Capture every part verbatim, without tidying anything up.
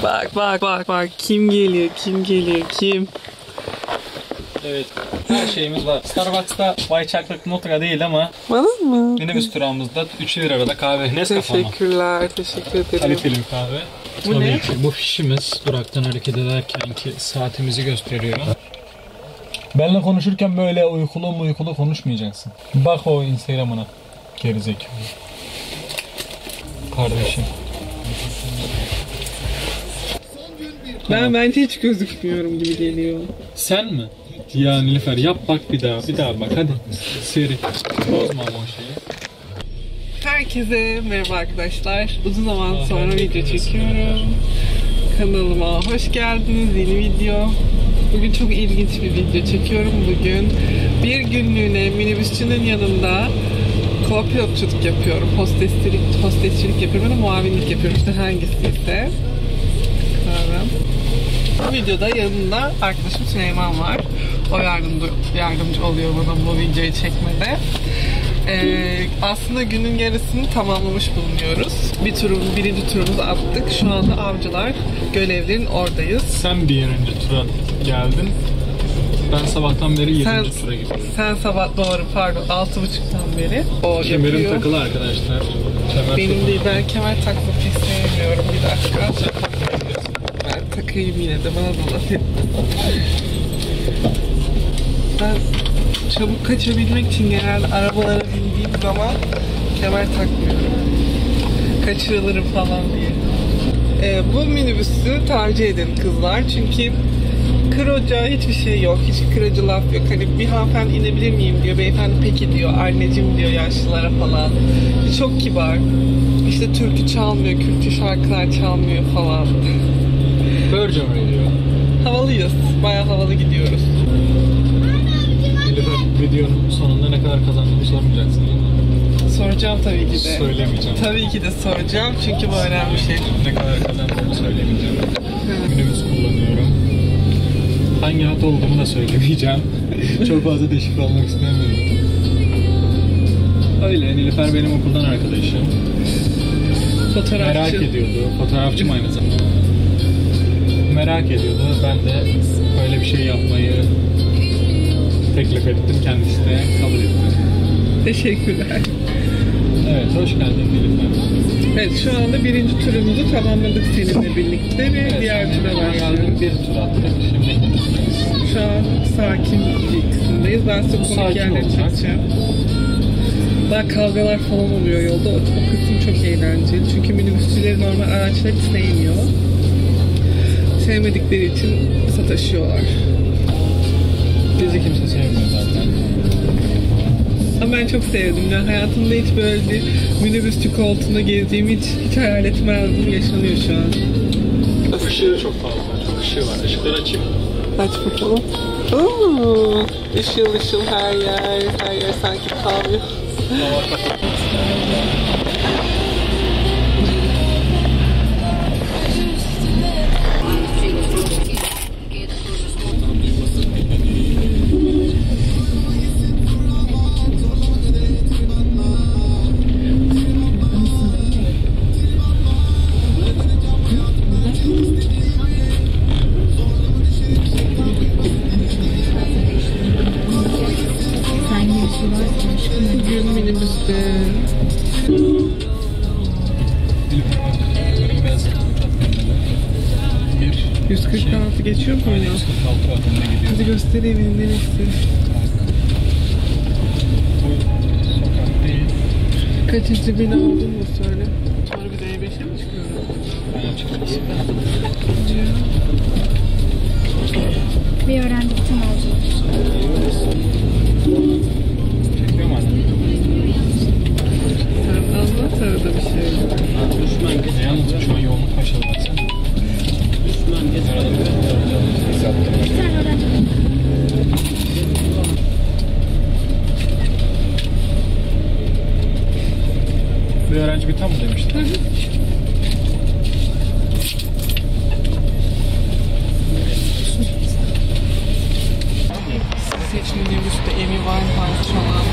Bak bak bak bak kim geliyor kim geliyor kim? Evet, her şeyimiz var. Starbucks'ta White Chocolate Mocha değil ama Bana mı? minibüs durağımızda üçü bir arada kahve. Nescafe ama. Teşekkürler, teşekkür ederim. Kaliteli bir kahve. Bu Tabii ne? ki bu fişimiz duraktan hareket ederken ki saatimizi gösteriyor. Benle konuşurken böyle uykulu uykulu konuşmayacaksın. Bak o Instagram'ına. Gerizekalı. Kardeşim. Ben bence hiç gözükmüyorum gibi geliyor. Sen mi? Ya Nilüfer yap bak bir daha. Bir daha bak hadi. Seri. Bozma ama o şeyi. Herkese merhaba arkadaşlar. Uzun zaman sonra video çekiyorum. Kanalıma hoş geldiniz. Yeni video. Bugün çok ilginç bir video çekiyorum. Bugün bir günlüğüne minibüsçünün yanında co-pilotçuluk yapıyorum. Hostesçilik, hostesçilik yapıyorum. Yani muavinlik yapıyorum. İşte hangisiyse. Kahvem. Bu videoda yanında arkadaşım Süleyman var. O yardımcı, yardımcı oluyor bana bu videoyu çekmede. Ee, aslında günün yarısını tamamlamış bulunuyoruz. Bir turun, birinci turumuzu attık. Şu anda Avcılar Gölevli'nin oradayız. Sen bir önce tura geldin. Ben sabahtan beri yedinci Sen, tura gidiyorum. sen sabah doğru pardon altı buçuktan beri o Kemerim yapıyor. takılı arkadaşlar. Kemer Benim takılı. değil, ben kemer takmak pek sevmiyorum. Bir dakika. Ben takayım yine de, bana da laf et. Ben çabuk kaçabilmek için genelde arabalara bindiğim zaman kemer takmıyorum. Kaçırılırım falan diye. Ee, bu minibüsü tercih edin kızlar. Çünkü kıroca hiçbir şey yok. Hiç kırıcı laf yok. Hani bir hanımefendi inebilir miyim diyor. Beyefendi peki diyor. Anneciğim diyor yaşlılara falan. Çok kibar. İşte türkü çalmıyor, Kürtçe şarkılar çalmıyor falan. Virgin Radio. Havalıyız. Bayağı havalı gidiyoruz. Nilüfer videonun sonunda ne kadar kazandığımı sormayacaksın değil mi? Soracağım tabii ki de. Söylemeyeceğim. Tabii ki de soracağım çünkü bu önemli bir şey. Ne kadar kazandığımı söylemeyeceğim. Minibüs kullanıyorum. Hangi hat olduğumu da söylemeyeceğim. Çok fazla deşifre olmak istemiyorum. Öyle, Nilüfer benim okuldan arkadaşım. Fotoğrafçı. Merak ediyordu. Fotoğrafçım aynı zamanda. Merak ediyordu. Ben de böyle bir şey yapmayı teklif ettim. Kendisi de kabul etti. Teşekkürler. Evet, hoş geldin Nilüfer. Evet, şu anda birinci turumuzu tamamladık seninle birlikte ve Evet, diğer tura başlıyoruz. Bir tur attık. Şimdi ikinci turumuz. Şu an sakin bir kısımdayız. Ben size komik Sakin yerleri olacak. çekeceğim. Daha kavgalar falan oluyor yolda. O, o kısım çok eğlenceli. Çünkü minibüsçüleri normal araçlar hiç sevmiyor. Sevmedikleri için sataşıyorlar. Bizi kimse sevmiyor zaten. Ama ben çok sevdim. Yani hayatımda hiç böyle bir minibüsçü koltuğunda gezdiğimi hiç, hiç hayal etmezdim. Yaşanıyor şu an. Işığı çok fazla. Çok ışığı var. Işıkları açayım. Aç bakalım. Oo, ışıl ışıl her yer. Her yer sanki kalmıyor. Bugün minibüste yüz kırk altı geçiyor mu? yüz kırk altı adımda gidiyor. Hadi göstereyim neresi. Bu sokak değil. Kaçıncı bina olduğunu mu söyle. Sonra bir de E beşe mi çıkıyorum? Ben açıkçası. Bir öğrenci bütün olacak. Çekiyor mu anne? Sen anlat arada bir şey. Düşman gece yalnız şu an yoğunluk başladı baksana. Düşman gece arada biz yaptık. Bir tane öğrenci. Bir öğrenci bir tam mı demiştin? Hı hı. Seç minibüste Amy Winehouse çalan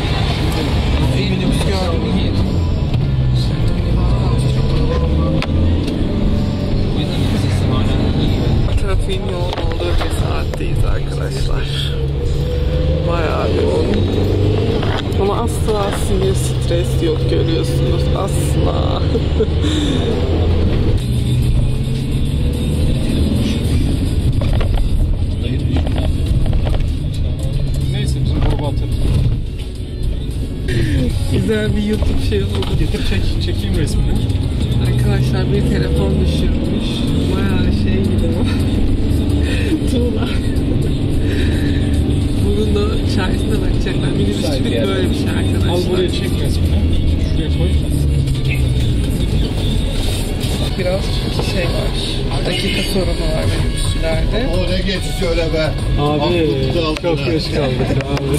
bir minibüs gördüm. Amy Winehouse çalan. arkadaşlar. Bayağı yoğun. Ama asla sinir, stres yok, görüyorsunuz. Asla. Neyse bizim gruba atarız. Güzel bir YouTube şey oldu. Getir çek, çekeyim resmini. Arkadaşlar bir telefon düşürmüş. Bayağı şey gibi o. Tuğla. Bunun da çaresine bakacaklar. Minibüsçülük böyle bir şey arkadaşlar. Al buraya çek resmini. Şuraya koy. Biraz şey var. Dakika sorunu var minibüsçülerde. Oraya geç şöyle be. Abi çok geç kaldık abi.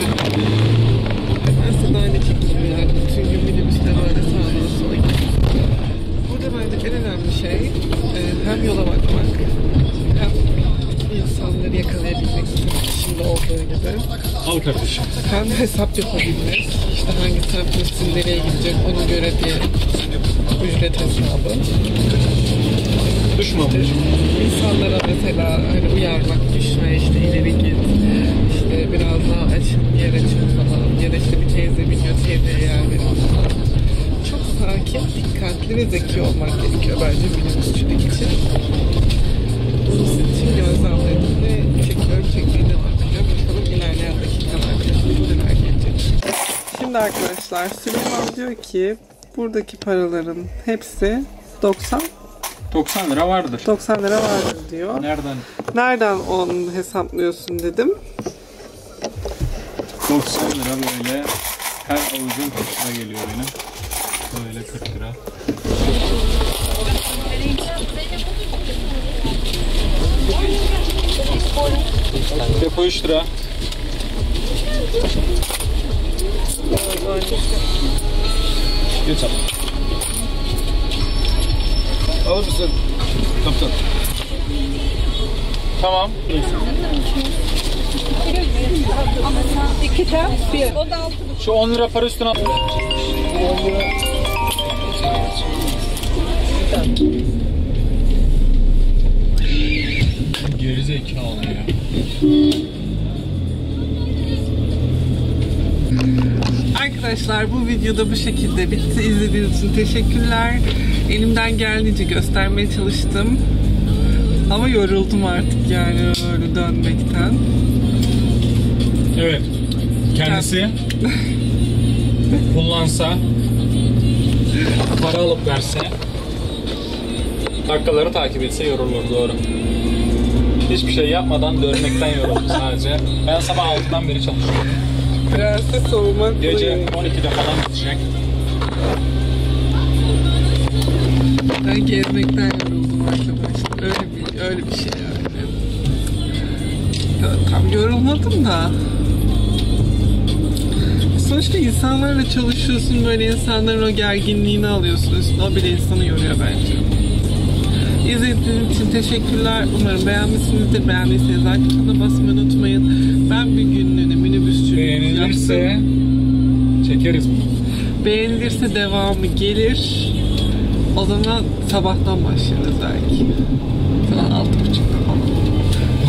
Aslında öyle çekeyim yani. Bütün gün minibüste böyle sağdan sola gidiyor. Burada bence en önemli şey e, hem yola bakmak hem insanları yakalayabilmek, şimdi olduğu gibi. Al kardeşim. Hem de hesap yapabilmek. İşte hangi semtimizin nereye gidecek ona göre bir ücret hesabı. Düşme ablacığım. İnsanlara mesela hani uyarmak, düşme, işte ileri git, işte biraz daha açın, yer açın falan. Ya da işte bir teyze biniyor, teyzeye yer verin falan. Çok sakin, dikkatli ve zeki olmak gerekiyor bence minibüsçülük için. Bunun için gözlemlerimle çekiyorum, çekmeye devam ediyorum. Bakalım ilerleyen dakikalarda neler gelecek. Şimdi arkadaşlar Süleyman diyor ki buradaki paraların hepsi doksan doksan lira vardır. doksan lira vardır diyor. Nereden? Nereden onu hesaplıyorsun dedim. doksan lira böyle her avucun kırk lira geliyor benim. Böyle kırk lira. Depo üç lira. Geç abi. Alır mısın? Kaptan. Tamam. İki tane bir. O da altı. Şu on lira para üstüne al. Gerizekalı ya. Arkadaşlar bu videoda bu şekilde bitti. İzlediğiniz için teşekkürler. Elimden geldiğince göstermeye çalıştım. Ama yoruldum artık yani öyle dönmekten. Evet. Kendisi kullansa, para alıp verse, dakikaları takip etse yorulur, doğru. Hiçbir şey yapmadan dönmekten yoruldu sadece. Ben sabah altıdan beri çalışıyorum. Biraz da soğumak Gece on ikide falan bitecek. Ben gezmekten yoruldum arkadaşlar. Öyle bir, öyle bir şey yani. Ya, tam yorulmadım da. Sonuçta insanlarla çalışıyorsun, böyle insanların o gerginliğini alıyorsun üstüne. O bile insanı yoruyor bence. İzlediğiniz için teşekkürler. Umarım beğenmişsinizdir. Beğendiyseniz like tuşuna basmayı unutmayın. Ben bir günlüğüne minibüsçülük Beğenilirse yaptım. çekeriz bunu. Beğenilirse devamı gelir. O zaman sabahtan başlarız belki. Falan altı buçukta falan.